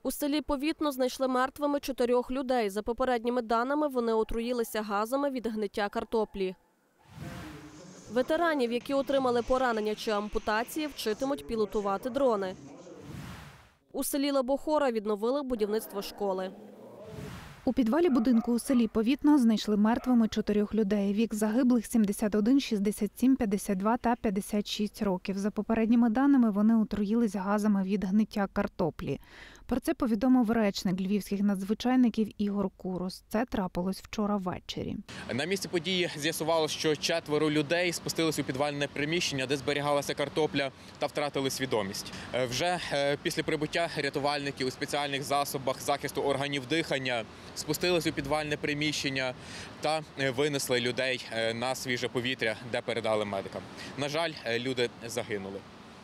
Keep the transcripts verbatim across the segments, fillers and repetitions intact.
У селі Повітно знайшли мертвими чотирьох людей. За попередніми даними, вони отруїлися газами від гниття картоплі. Ветеранів, які отримали поранення чи ампутації, вчитимуть пілотувати дрони. У селі Лебохора відновили будівництво школи. У підвалі будинку у селі Повітно знайшли мертвими чотирьох людей. Вік загиблих – сімдесят один, шістдесят сім, п'ятдесят два та п'ятдесят шість років. За попередніми даними, вони отруїлись газами від гниття картоплі. Про це повідомив речник львівських надзвичайників Ігор Курус. Це трапилось вчора ввечері. На місці події з'ясувалося, що четверо людей спустились у підвальне приміщення, де зберігалася картопля, та втратили свідомість. Вже після прибуття рятувальники у спеціальних засобах захисту органів дихання спустились у підвальне приміщення та винесли людей на свіже повітря, де передали медикам. На жаль, люди загинули.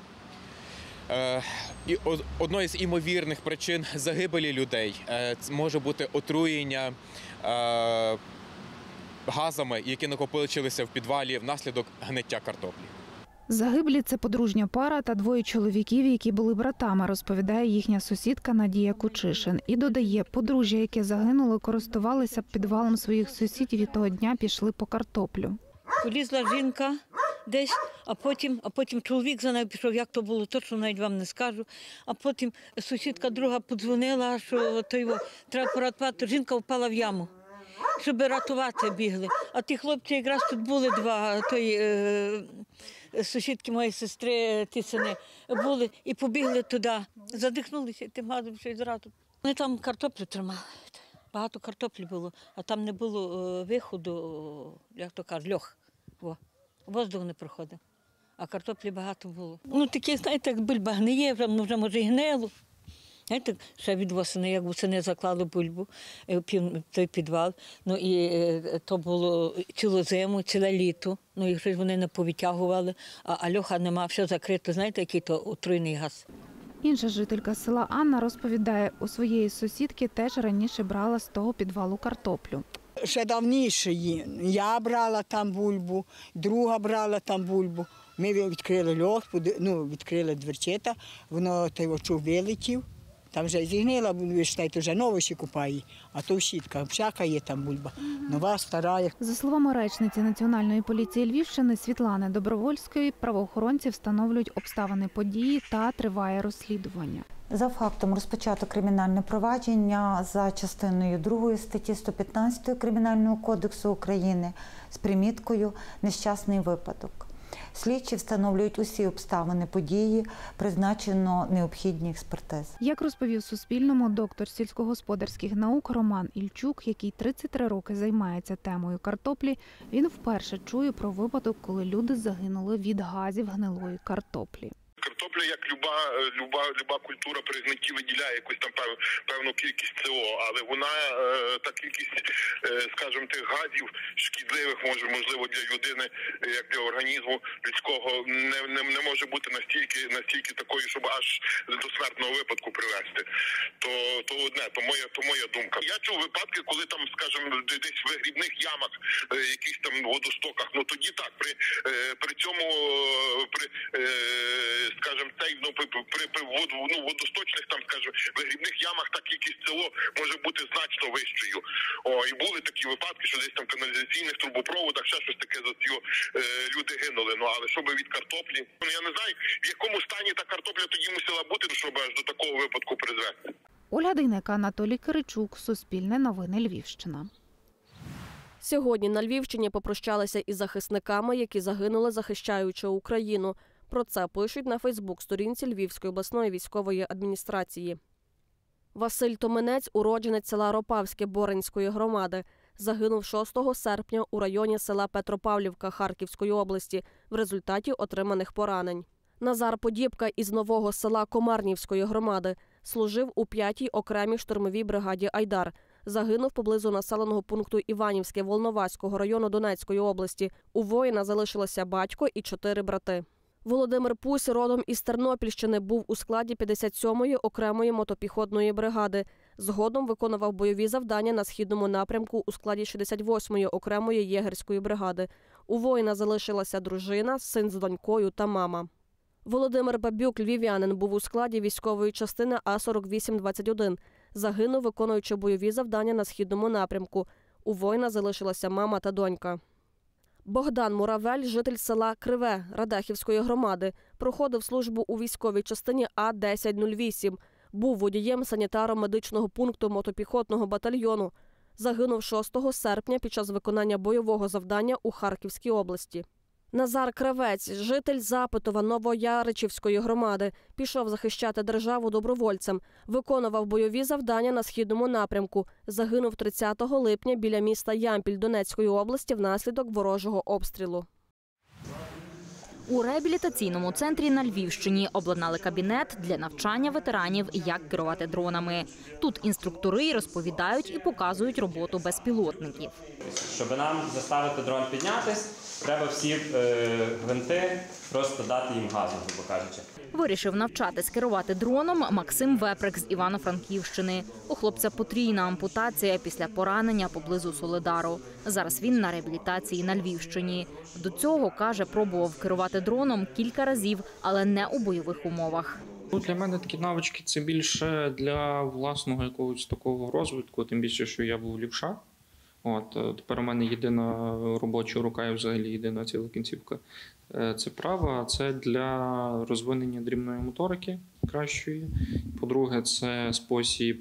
Одною з імовірних причин загибелі людей може бути отруєння газами, які накопичилися в підвалі внаслідок гниття картоплі. Загиблі – це подружня пара та двоє чоловіків, які були братами, розповідає їхня сусідка Надія Кучишин. І додає, подружжя, яке загинуло, користувалися підвалом своїх сусідів і того дня пішли по картоплю. Полізла жінка десь, а потім, а потім чоловік за нею пішов, як то було, точно навіть вам не скажу. А потім сусідка друга подзвонила, що то його треба порятувати, жінка впала в яму, щоб рятувати бігли. А ті хлопці якраз тут були два, тої е, сусідки моєї сестри, ті сини, були і побігли туди, задихнулися тим газом, що й зразу. Вони там картоплю тримали. Багато картоплі було, а там не було виходу, як то кажуть, льох. О, воздух не проходив, а картоплі багато було. Ну, такі, знаєте, як бульба гниє, вже, вже може і гнило. Знаєте, ще від восени, як восени заклали бульбу, той підвал, ну і то було цілу зиму, ціле літо, ну і щось вони не повитягували, а, а льоха нема, все закрито, знаєте, який то отруйний газ. Інша жителька села Анна розповідає, у своєї сусідки теж раніше брала з того підвалу картоплю. Ще давніше я брала там бульбу, друга брала там бульбу. Ми відкрили льох, ну, відкрили дверцята, воно той очув вилетів. Там вже зігнила, ви знаєте, вже нову ще купає, а то щітка, всяка є там бульба, нова, стара. За словами речниці Національної поліції Львівщини Світлани Добровольської, правоохоронці встановлюють обставини події та триває розслідування. За фактом розпочато кримінальне провадження за частиною другої статті сто п'ятнадцять Кримінального кодексу України з приміткою «Нещасний випадок». Слідчі встановлюють усі обставини події, призначено необхідні експертизи. Як розповів Суспільному доктор сільськогосподарських наук Роман Ільчук, який тридцять три роки займається темою картоплі, він вперше чує про випадок, коли люди загинули від газів гнилої картоплі. Картопля, як люба, люба, люба культура при гнитті виділяє якусь там пев, певну кількість С О, але вона, та кількість, скажімо, тих газів шкідливих, може, можливо, для людини, як для організму людського, не, не, не може бути настільки, настільки такою, щоб аж до смертного випадку привести. То, то одне, то моя, то моя думка. Я чув випадки, коли там, скажімо, десь в вигрібних ямах, якихось там водостоках, ну тоді так, при, при цьому, при, скажімо, цей, ну, при, при, при вод, ну, водосточних, там, скажімо, вигрібних ямах та кількість С О може бути значно вищою. О, і були такі випадки, що десь там в каналізаційних трубопроводах ще щось таке за цього е, люди гинули. Ну, але щоб від картоплі, ну, я не знаю, в якому стані та картопля тоді мусила бути, щоб аж до такого випадку призвести. Ольга Дейнек, Анатолій Киричук, Суспільне новини, Львівщина. Сьогодні на Львівщині попрощалися із захисниками, які загинули, захищаючи Україну. Про це пишуть на Фейсбук-сторінці Львівської обласної військової адміністрації. Василь Томенець – уродженець села Ропавське Боринської громади. Загинув шостого серпня у районі села Петропавлівка Харківської області в результаті отриманих поранень. Назар Подібка із нового села Комарнівської громади служив у п'ятій окремій штурмовій бригаді «Айдар». Загинув поблизу населеного пункту Іванівське Волноваського району Донецької області. У воїна залишилося батько і чотири брати. Володимир Пусь, родом із Тернопільщини, був у складі п'ятдесят сьомої окремої мотопіхотної бригади. Згодом виконував бойові завдання на східному напрямку у складі шістдесят восьмої окремої єгерської бригади. У воїна залишилася дружина, син з донькою та мама. Володимир Бабюк, львів'янин, був у складі військової частини А сорок вісім двадцять один. Загинув, виконуючи бойові завдання на східному напрямку. У воїна залишилася мама та донька. Богдан Муравель, житель села Криве Радехівської громади, проходив службу у військовій частині А десять нуль вісім. Був водієм санітаром медичного пункту мотопіхотного батальйону. Загинув шостого серпня під час виконання бойового завдання у Харківській області. Назар Кравець, житель Запитова Новояричівської громади, пішов захищати державу добровольцем. Виконував бойові завдання на східному напрямку. Загинув тридцятого липня біля міста Ямпіль Донецької області внаслідок ворожого обстрілу. У реабілітаційному центрі на Львівщині обладнали кабінет для навчання ветеранів, як керувати дронами. Тут інструктори розповідають і показують роботу безпілотників. Щоб нам заставити дрон піднятись, треба всі е, гвинти просто дати їм газу, грубо кажучи. Вирішив навчатись керувати дроном Максим Веприк з Івано-Франківщини. У хлопця потрійна ампутація після поранення поблизу Солидару. Зараз він на реабілітації на Львівщині. До цього, каже, пробував керувати дроном кілька разів, але не у бойових умовах. Для мене такі навички – це більше для власного якогось такого розвитку, тим більше, що я був лівша. От, тепер у мене єдина робоча рука і взагалі єдина ціла кінцівка – це права. Це для розвинення дрібної моторики кращої. По-друге, це спосіб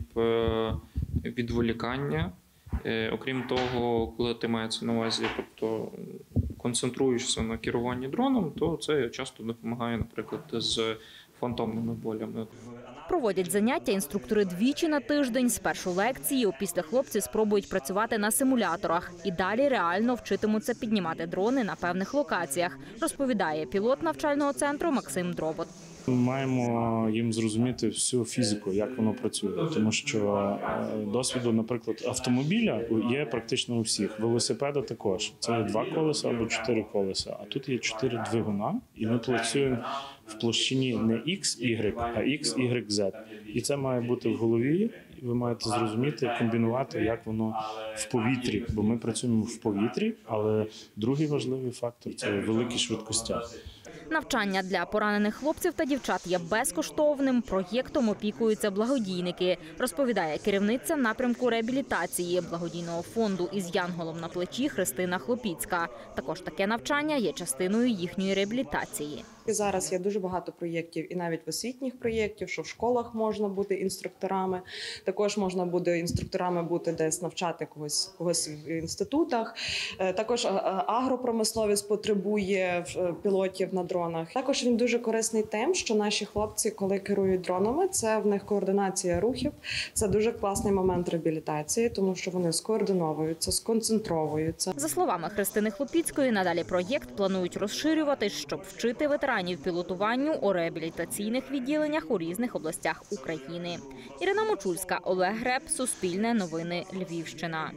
відволікання. Окрім того, коли ти маєш на увазі, тобто концентруєшся на керуванні дроном, то це часто допомагає, наприклад, з фантомними болями. Проводять заняття інструктори двічі на тиждень. Спершу лекції, опісля хлопці спробують працювати на симуляторах. І далі реально вчитимуться піднімати дрони на певних локаціях, розповідає пілот навчального центру Максим Дробот. Ми маємо їм зрозуміти всю фізику, як воно працює. Тому що досвіду, наприклад, автомобіля є практично у всіх. Велосипеда також. Це два колеса або чотири колеса. А тут є чотири двигуна, і ми працюємо в площині не X, Y, а X, Y, Z. І це має бути в голові. Ви маєте зрозуміти, комбінувати, як воно в повітрі. Бо ми працюємо в повітрі, але другий важливий фактор – це великі швидкості. Навчання для поранених хлопців та дівчат є безкоштовним. Проєктом опікуються благодійники, розповідає керівниця напрямку реабілітації благодійного фонду «Із янголом на плечі» Христина Хлопіцька. Також таке навчання є частиною їхньої реабілітації. Зараз є дуже багато проєктів, і навіть освітніх проєктів, що в школах можна бути інструкторами. Також можна буде інструкторами бути десь навчати когось, когось в інститутах. Також агропромисловість потребує пілотів на дронах. Також він дуже корисний тим, що наші хлопці, коли керують дронами, це в них координація рухів. Це дуже класний момент реабілітації, тому що вони скоординовуються, сконцентровуються. За словами Христини Хлопіцької, надалі проєкт планують розширювати, щоб вчити ветеранів пілотуванню у реабілітаційних відділеннях у різних областях України. Ірина Мочульська, Олег Греб, Суспільне новини, Львівщина.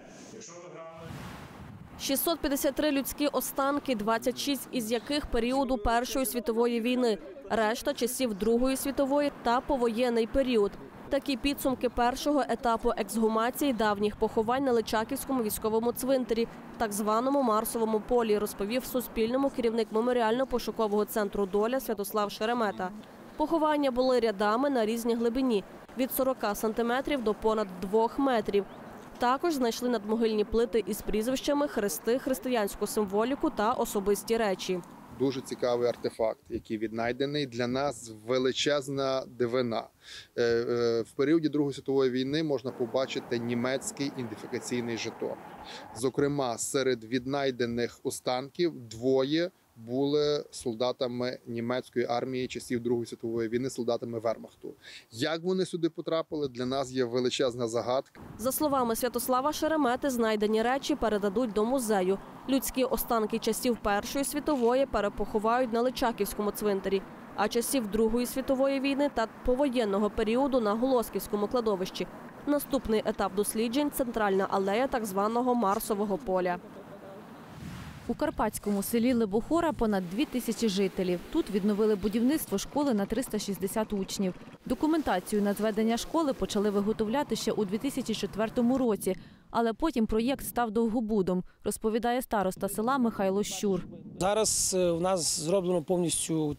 шістсот п'ятдесят три людські останки, двадцять шість із яких періоду Першої світової війни, решта часів Другої світової та повоєнний період. Такі підсумки першого етапу ексгумації давніх поховань на Личаківському військовому цвинтарі, так званому Марсовому полі, розповів Суспільному керівник меморіально-пошукового центру «Доля» Святослав Шеремета. Поховання були рядами на різній глибині – від сорока сантиметрів до понад двох метрів. Також знайшли надмогильні плити із прізвищами, хрести, християнську символіку та особисті речі. Дуже цікавий артефакт, який віднайдений. Для нас величезна дивина. В періоді Другої світової війни можна побачити німецький ідентифікаційний жетон. Зокрема, серед віднайдених останків двоє були солдатами німецької армії часів Другої світової війни, солдатами Вермахту. Як вони сюди потрапили, для нас є величезна загадка. За словами Святослава Шеремети, знайдені речі передадуть до музею. Людські останки часів Першої світової перепоховають на Личаківському цвинтарі, а часів Другої світової війни та повоєнного періоду на Голосківському кладовищі. Наступний етап досліджень – центральна алея так званого Марсового поля. У карпатському селі Лебохора понад дві тисячі жителів. Тут відновили будівництво школи на триста шістдесят учнів. Документацію на зведення школи почали виготовляти ще у дві тисячі четвертому році, але потім проєкт став довгобудом, розповідає староста села Михайло Щур. Зараз у нас зроблено повністю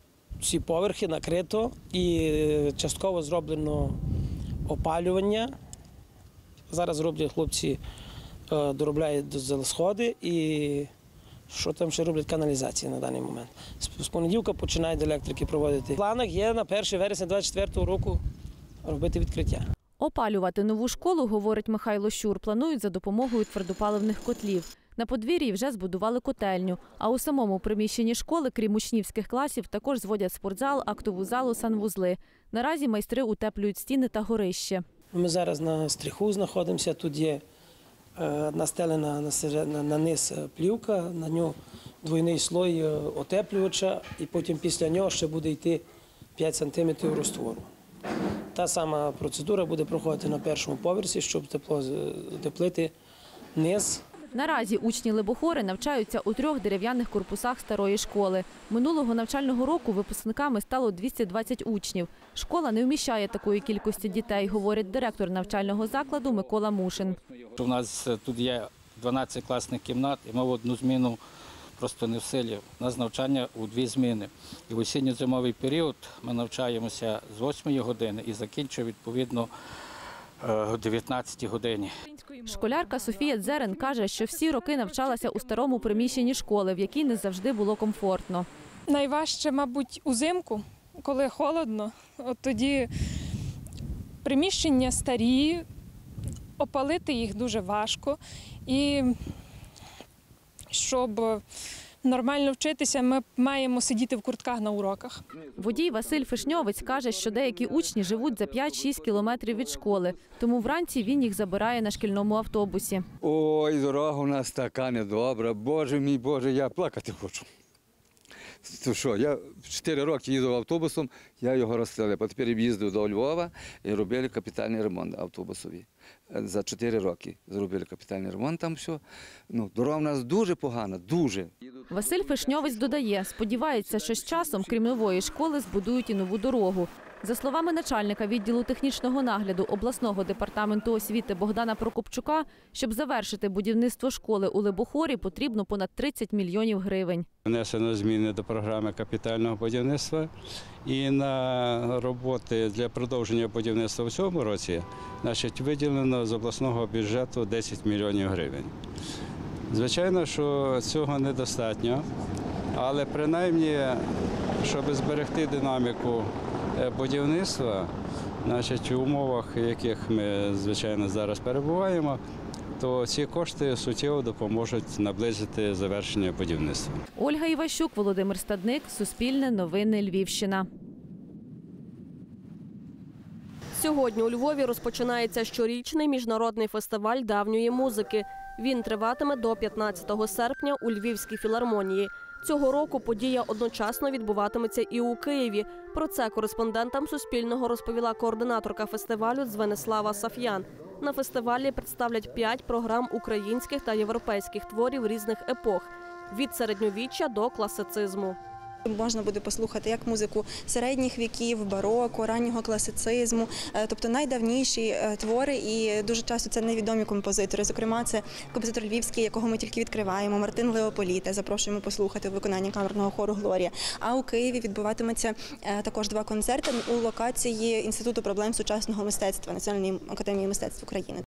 всі поверхи накрито і частково зроблено опалювання. Зараз роблять хлопці, доробляють сходи і що там ще роблять каналізації на даний момент. З понеділка починають електрики проводити. В планах є на перше вересня двадцять четвертого року робити відкриття. Опалювати нову школу, говорить Михайло Щур, планують за допомогою твердопаливних котлів. На подвір'ї вже збудували котельню, а у самому приміщенні школи, крім учнівських класів, також зводять спортзал, актову залу, санвузли. Наразі майстри утеплюють стіни та горище. Ми зараз на стріху знаходимося, тут є настелена на, на низ плівка, на нього двойний слой отеплювача і потім після нього ще буде йти п'ять сантиметрів розтвору. Та сама процедура буде проходити на першому поверсі, щоб тепло утеплити низ. Наразі учні Лебохори навчаються у трьох дерев'яних корпусах старої школи. Минулого навчального року випускниками стало двісті двадцять учнів. Школа не вміщає такої кількості дітей, говорить директор навчального закладу Микола Мушин. У нас тут є дванадцять класних кімнат, і ми в одну зміну просто не в силі. У нас навчання у дві зміни. І в осінньо-зимовий період ми навчаємося з восьмої години і закінчуємо відповідно о дев'ятнадцятій годині. Школярка Софія Дзерен каже, що всі роки навчалася у старому приміщенні школи, в якій не завжди було комфортно. Найважче, мабуть, узимку, коли холодно. От тоді приміщення старі, опалити їх дуже важко. І щоб нормально вчитися, ми маємо сидіти в куртках на уроках. Водій Василь Фишньовець каже, що деякі учні живуть за п'ять-шість кілометрів від школи, тому вранці він їх забирає на шкільному автобусі. Ой, дорога у нас така недобра, Боже мій Боже, я плакати хочу. То що, я чотири роки їздив автобусом, я його розстріляв. А тепер їздив до Львова і робили капітальний ремонт автобусовий. За чотири роки зробили капітальний ремонт там все. Ну, дорога в нас дуже погана, дуже. Василь Фишньовець додає, сподівається, що з часом, крім нової школи, збудують і нову дорогу. За словами начальника відділу технічного нагляду обласного департаменту освіти Богдана Прокопчука, щоб завершити будівництво школи у Лебохорі, потрібно понад тридцять мільйонів гривень. Внесено зміни до програми капітального будівництва і на роботи для продовження будівництва в цьому році значить, виділено з обласного бюджету десять мільйонів гривень. Звичайно, що цього недостатньо, але принаймні, щоб зберегти динаміку будівництва, значить, в умовах, в яких ми, звичайно, зараз перебуваємо, то ці кошти суттєво допоможуть наблизити завершення будівництва. Ольга Іващук, Володимир Стадник, Суспільне новини, Львівщина. Сьогодні у Львові розпочинається щорічний міжнародний фестиваль давньої музики. Він триватиме до п'ятнадцятого серпня у Львівській філармонії. Цього року подія одночасно відбуватиметься і у Києві. Про це кореспондентам Суспільного розповіла координаторка фестивалю Звенислава Саф'ян. На фестивалі представлять п'ять програм українських та європейських творів різних епох – від середньовіччя до класицизму. Можна буде послухати як музику середніх віків, бароко, раннього класицизму, тобто найдавніші твори, і дуже часто це невідомі композитори. Зокрема, це композитор львівський, якого ми тільки відкриваємо, Мартин Леополіте, запрошуємо послухати у виконанні камерного хору «Глорія». А у Києві відбуватиметься також два концерти у локації Інституту проблем сучасного мистецтва Національної академії мистецтв України.